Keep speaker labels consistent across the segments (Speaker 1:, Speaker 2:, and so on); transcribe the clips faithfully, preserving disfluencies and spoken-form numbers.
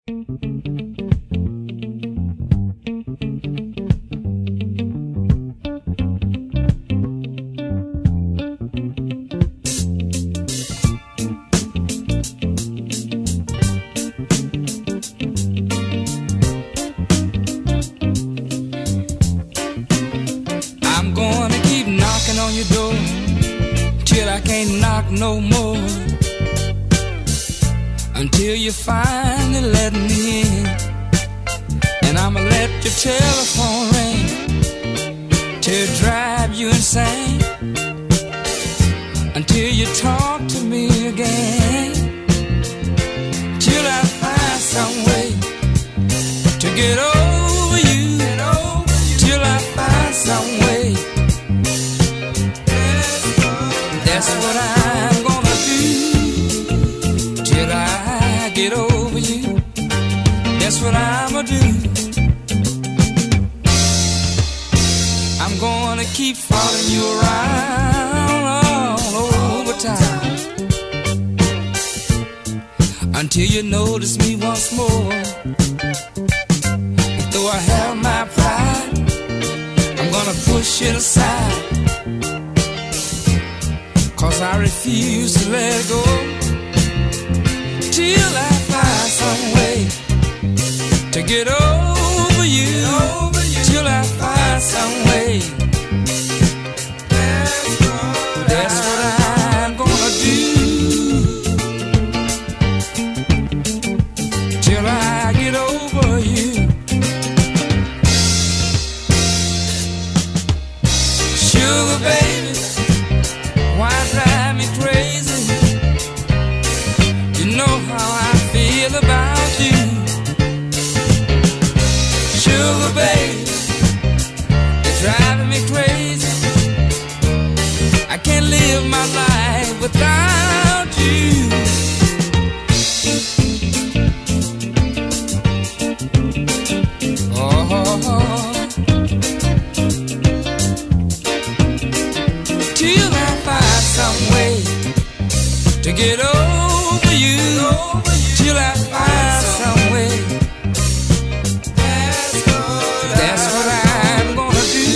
Speaker 1: I'm gonna keep knocking on your door till I can't knock no more, until you finally let me in. And I'ma let your telephone ring till it drive you insane, until you talk to me again, till I find some way to get over you, till I find some way. That's what I'm gonna do till I get over you. That's what I'ma do. I'm gonna keep following you around all over town until you notice me once more. Though I have my pride, I'm gonna push it aside, 'cause I refuse to let it go till I find some way to get over you, till I find some way. That's what I'm gonna do till I get over you. Sugar baby, why drive me crazy? You know how I feel about you. Sugar baby, you're driving me crazy. I can't live my life without you. Oh, till I find some way to get over you, till I find some way. That's what I'm gonna do.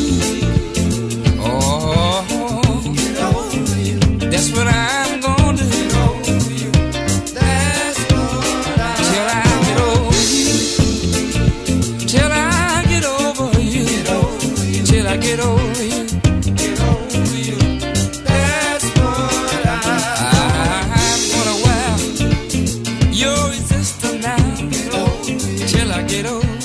Speaker 1: Oh, that's what I'm gonna do. Till I get over you, till I get over you, till I get over you. Your resistance now till I get over.